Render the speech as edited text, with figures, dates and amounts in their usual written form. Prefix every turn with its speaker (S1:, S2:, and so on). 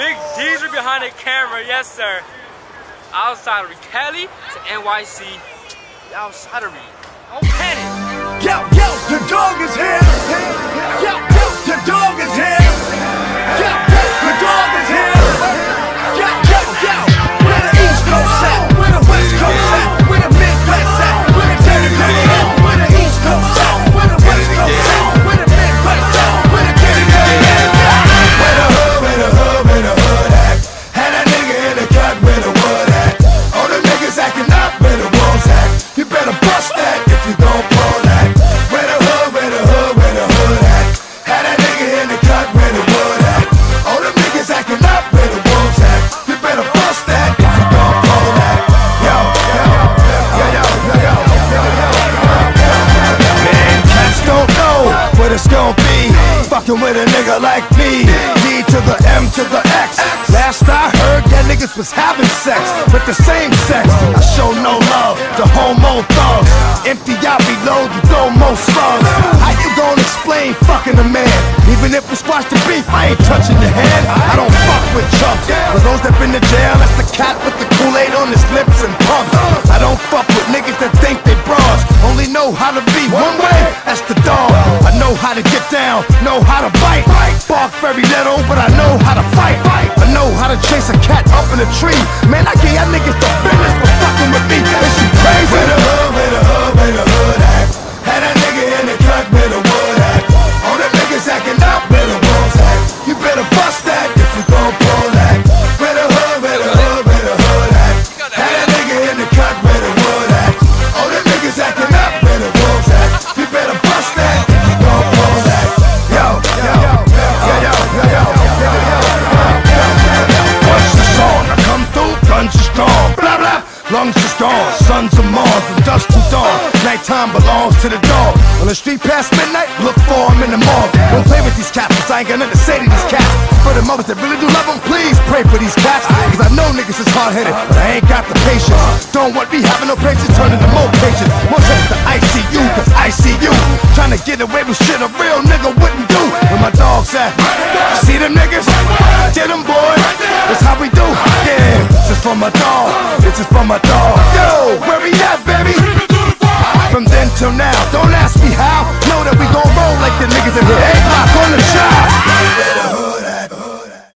S1: Big D's are behind the camera, yes sir. Outside of Cali to NYC, outside of don't panic.
S2: Yo, the dog is here. Yo, the dog is here. Yo, the dog is here. Yo, where the East Coast at? Where the West Coast at? Where the Midwest at? Where the Connecticut at? Where the East Coast at? Where the West Coast at? Where the Midwest at? Where the Connecticut at? Where the hood at? Had a nigga in the cut where the wood at? All the niggas acting up where the wolves at? You better bust that if you don't pull that. Where the hood at? Had a nigga in the cut where the wood at? All the niggas acting up where the wolves at? You better bust that if you don't pull that. Man, cats don't know what it's gon' be. Fucking with a nigga like me. D to the M to the X. Last I heard, yeah, niggas was having sex with the same sex. I show no love to homo thugs. Empty out below, you throw most slugs. How you gon' explain fucking a man? Even if we squash the beef, I ain't touching the hand. I don't fuck with chumps. For those that been to jail, that's the cat with the Kool-Aid on his lips and pumps. I don't fuck with niggas that think they bras. Only know how to be one way, that's the dog. I know how to get down, know how to bite. Bark very little, but I know how to fight. I know how to chase a cat up in a tree. Man, I give y'all niggas the business for fucking with me. Is you crazy? Where the hood at? Had a nigga in the cut where the wood at? All the niggas acting up where the wolves at? You better bust that if you gon' pull that. Where the hood at? Had a nigga in the cut where the wood at? All the niggas acting up where the wolves at? You better bust that if you gon' pull that. What's the song? I come through, guns are strong. Blah blah. Lungs are strong, sons of Mars, from dusk to dawn. Nighttime belongs to the dog. On the street past midnight, look for him in the morgue. Don't play with these cats, cause I ain't got nothing to say to these cats. For the mothers that really do love them, please pray for these cats. Cause I know niggas is hard-headed, but I ain't got the patience. Don't want me having no patience, turning to more patience. More take to ICU, cause I see you trying to get away with shit a real nigga wouldn't do. Where my dogs at? See them niggas? Get them, boy. That's how we do. Yeah, this is for my dog. This is for my dog. Yo, where we at, baby? From then till now, don't ask me how. Know that we gon' roll like the niggas in here. 8 o'clock on the shot.